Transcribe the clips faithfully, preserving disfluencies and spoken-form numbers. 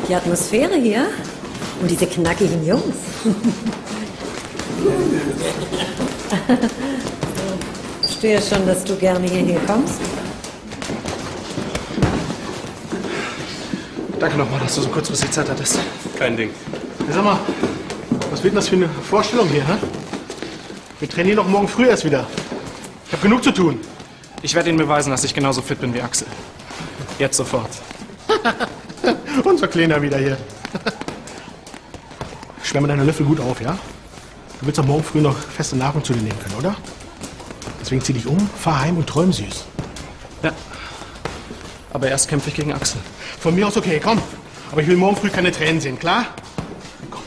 Die Atmosphäre hier und diese knackigen Jungs. Ich verstehe schon, dass du gerne hierher kommst. Danke nochmal, dass du so kurzfristig Zeit hattest. Kein Ding. Ja, sag mal, was wird denn das für eine Vorstellung hier, hä? Wir trainieren doch morgen früh erst wieder. Ich habe genug zu tun. Ich werde Ihnen beweisen, dass ich genauso fit bin wie Axel. Jetzt sofort. Unser Kleiner wieder hier. Schwärme deine Löffel gut auf, ja? Du willst doch morgen früh noch feste Nahrung zu dir nehmen können, oder? Deswegen zieh dich um, fahr heim und träum süß. Ja. Aber erst kämpfe ich gegen Axel. Von mir aus okay, komm. Aber ich will morgen früh keine Tränen sehen, klar? Komm.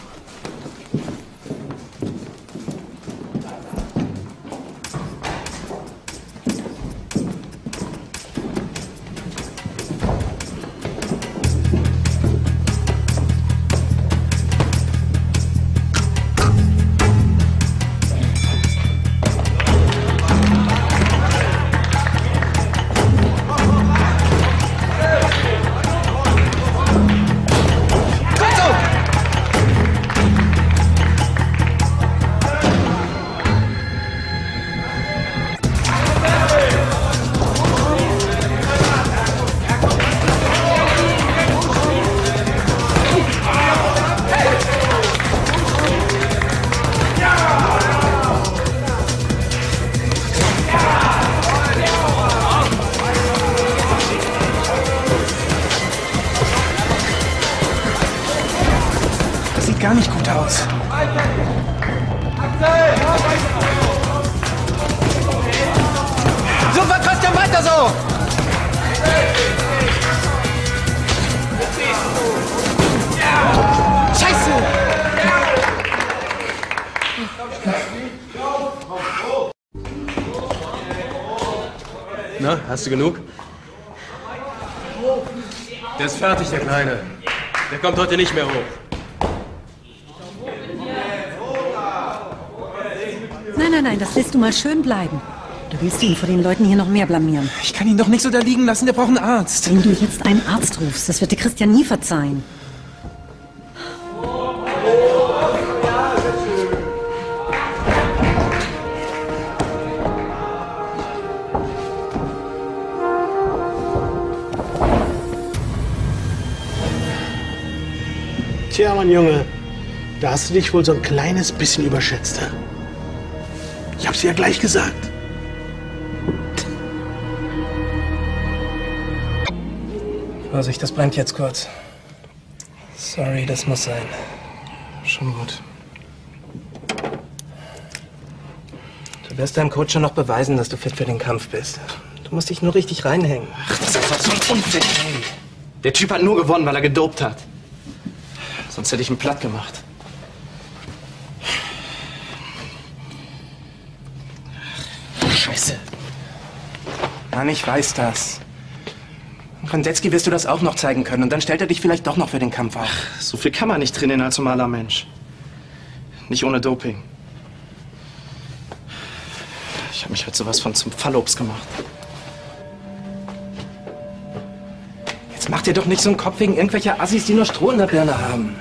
Gar nicht gut aus. Super, Christian, weiter so! Scheiße! Na, hast du genug? Der ist fertig, der Kleine. Der kommt heute nicht mehr hoch. Nein, nein, nein, das lässt du mal schön bleiben. Du willst ihn vor den Leuten hier noch mehr blamieren. Ich kann ihn doch nicht so da liegen lassen, der braucht einen Arzt. Wenn du jetzt einen Arzt rufst, das wird dir Christian nie verzeihen. Tja, mein Junge, da hast du dich wohl so ein kleines bisschen überschätzt. He? Ich hab's dir ja gleich gesagt. Vorsicht, das brennt jetzt kurz. Sorry, das muss sein. Schon gut. Du wirst deinem Coach schon noch beweisen, dass du fit für den Kampf bist. Du musst dich nur richtig reinhängen. Ach, das ist doch so ein Unfit, ey. Der Typ hat nur gewonnen, weil er gedopt hat. Sonst hätte ich ihn platt gemacht. Scheiße. Mann, ich weiß das. Und Kondetzky wirst du das auch noch zeigen können. Und dann stellt er dich vielleicht doch noch für den Kampf auf. So viel kann man nicht trainieren als normaler Mensch. Nicht ohne Doping. Ich habe mich halt sowas von zum Fallobst gemacht. Jetzt mach dir doch nicht so einen Kopf wegen irgendwelcher Assis, die nur Stroh in der Birne haben.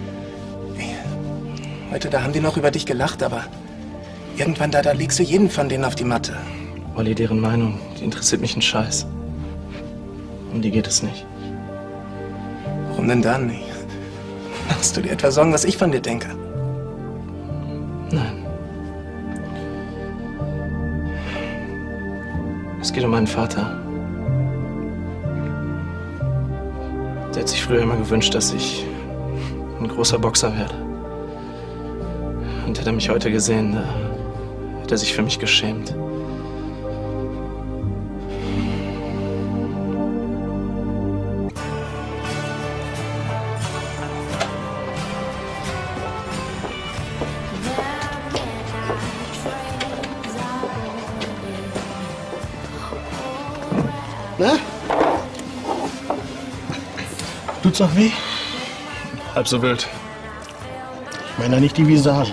Heute, da haben die noch über dich gelacht, aber irgendwann da, da legst du jeden von denen auf die Matte. Olli, deren Meinung, die interessiert mich einen Scheiß. Um die geht es nicht. Warum denn dann nicht? Machst du dir etwa Sorgen, was ich von dir denke? Nein. Es geht um meinen Vater. Der hat sich früher immer gewünscht, dass ich ein großer Boxer werde. Und hätte er mich heute gesehen, da hätte er sich für mich geschämt. Na? Tut's noch weh? Halb so wild. Ich meine ja nicht die Visage.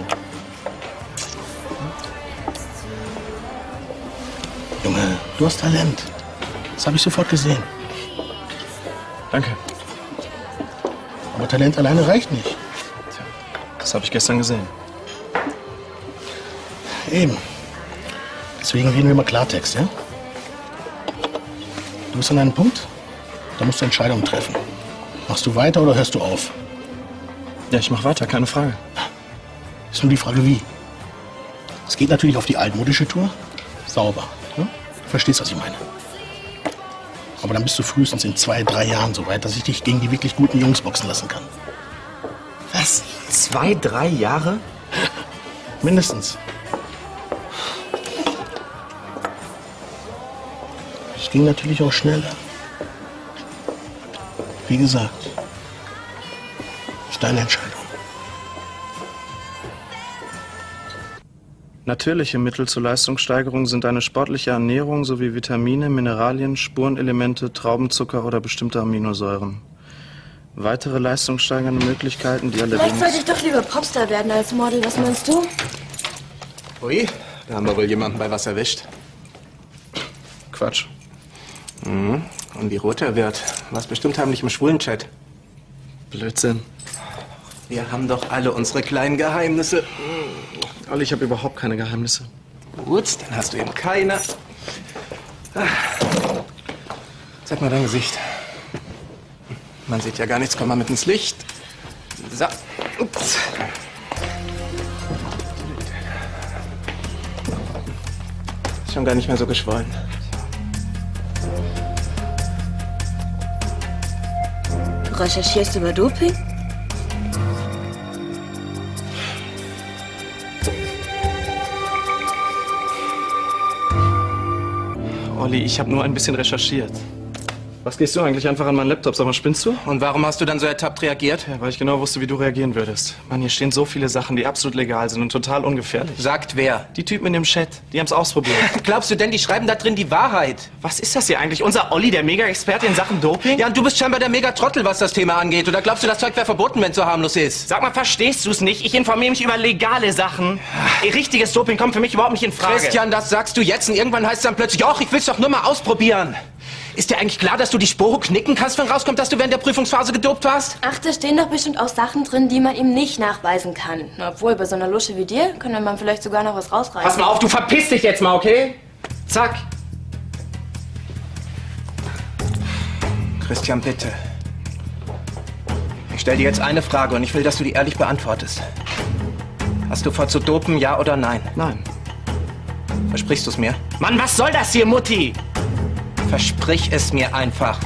Junge, du hast Talent. Das habe ich sofort gesehen. Danke. Aber Talent alleine reicht nicht. Das habe ich gestern gesehen. Eben. Deswegen reden wir mal Klartext, ja? Du bist an einem Punkt, da musst du Entscheidungen treffen. Machst du weiter oder hörst du auf? Ja, ich mach weiter, keine Frage. Ist nur die Frage, wie. Es geht natürlich auf die altmodische Tour. Sauber. Ne? Du verstehst, was ich meine. Aber dann bist du frühestens in zwei, drei Jahren so weit, dass ich dich gegen die wirklich guten Jungs boxen lassen kann. Was? Zwei, drei Jahre? Mindestens. Es ging natürlich auch schneller. Wie gesagt, ist deine Entscheidung. Natürliche Mittel zur Leistungssteigerung sind eine sportliche Ernährung sowie Vitamine, Mineralien, Spurenelemente, Traubenzucker oder bestimmte Aminosäuren. Weitere leistungssteigernde Möglichkeiten, die allerdings... Vielleicht sollte ich doch lieber Popstar werden als Model. Was meinst du? Ui, da haben wir wohl jemanden bei was erwischt. Quatsch. Mhm. Und wie rot er wird. Was bestimmt heimlich im Schwulenchat. Blödsinn. Wir haben doch alle unsere kleinen Geheimnisse. Olli, ich habe überhaupt keine Geheimnisse. Gut, dann hast du eben keine. Zeig mal dein Gesicht. Man sieht ja gar nichts, komm mal mit ins Licht. So. Ups. Ist schon gar nicht mehr so geschwollen. Du recherchierst über Doping? Olli, ich habe nur ein bisschen recherchiert. Was gehst du eigentlich einfach an meinen Laptop? Sag mal, spinnst du? Und warum hast du dann so ertappt reagiert? Ja, weil ich genau wusste, wie du reagieren würdest. Mann, hier stehen so viele Sachen, die absolut legal sind und total ungefährlich. Sagt wer? Die Typen in dem Chat, die haben's ausprobiert. Glaubst du denn, die schreiben da drin die Wahrheit? Was ist das hier eigentlich? Unser Olli, der Mega-Experte in Sachen Doping? Ja, und du bist scheinbar der Mega-Trottel, was das Thema angeht. Oder glaubst du, das Zeug wäre verboten, wenn es so harmlos ist? Sag mal, verstehst du's nicht? Ich informiere mich über legale Sachen. Richtiges Doping kommt für mich überhaupt nicht in Frage. Christian, das sagst du jetzt und irgendwann heißt es dann plötzlich, ach, ich will's doch nur mal ausprobieren. Ist dir eigentlich klar, dass du die Sporo knicken kannst, wenn rauskommt, dass du während der Prüfungsphase gedopt warst? Ach, da stehen doch bestimmt auch Sachen drin, die man ihm nicht nachweisen kann. Obwohl, bei so einer Lusche wie dir könnte man vielleicht sogar noch was rausreißen. Pass mal auf, du verpiss dich jetzt mal, okay? Zack. Christian, bitte. Ich stelle dir jetzt eine Frage und ich will, dass du die ehrlich beantwortest. Hast du vor zu dopen, ja oder nein? Nein. Versprichst du es mir? Mann, was soll das hier, Mutti? Versprich es mir einfach.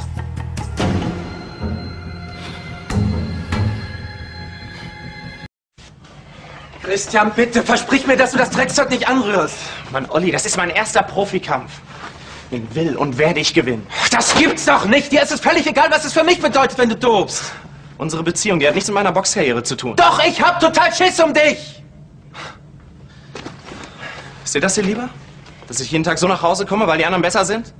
Christian, bitte, versprich mir, dass du das Dreckszeug nicht anrührst. Mann, Olli, das ist mein erster Profikampf. Den will und werde ich gewinnen. Das gibt's doch nicht! Dir ist es völlig egal, was es für mich bedeutet, wenn du dobst. Unsere Beziehung, die hat nichts mit meiner Boxkarriere zu tun. Doch, ich hab total Schiss um dich! Ist dir das hier lieber? Dass ich jeden Tag so nach Hause komme, weil die anderen besser sind?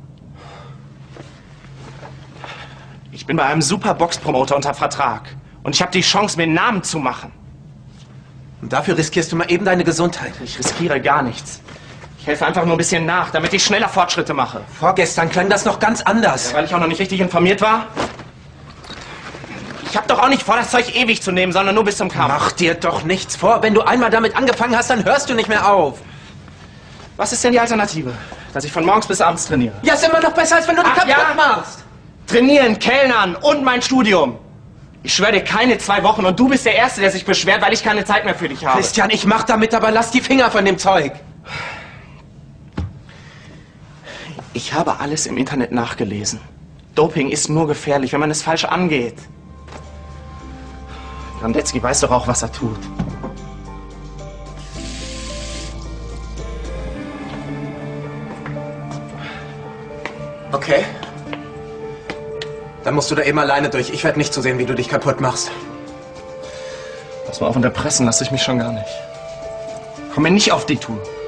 Ich bin bei einem super Boxpromoter unter Vertrag. Und ich habe die Chance, mir einen Namen zu machen. Und dafür riskierst du mal eben deine Gesundheit. Ich riskiere gar nichts. Ich helfe einfach nur ein bisschen nach, damit ich schneller Fortschritte mache. Vorgestern klang das noch ganz anders. Ja, weil ich auch noch nicht richtig informiert war? Ich habe doch auch nicht vor, das Zeug ewig zu nehmen, sondern nur bis zum Kampf. Mach dir doch nichts vor. Wenn du einmal damit angefangen hast, dann hörst du nicht mehr auf. Was ist denn die Alternative? Dass ich von morgens bis abends trainiere? Ja, ist immer noch besser, als wenn du dich Ach, kaputt ja? machst. Trainieren, Kellnern und mein Studium. Ich schwöre dir, keine zwei Wochen und du bist der Erste, der sich beschwert, weil ich keine Zeit mehr für dich habe. Christian, ich mach damit, aber lass die Finger von dem Zeug. Ich habe alles im Internet nachgelesen. Doping ist nur gefährlich, wenn man es falsch angeht. Grandetzky weiß doch auch, was er tut. Okay. Dann musst du da eben alleine durch. Ich werde nicht zusehen, wie du dich kaputt machst. Pass mal auf, und erpressen lasse ich mich schon gar nicht. Komm mir nicht auf die Tour.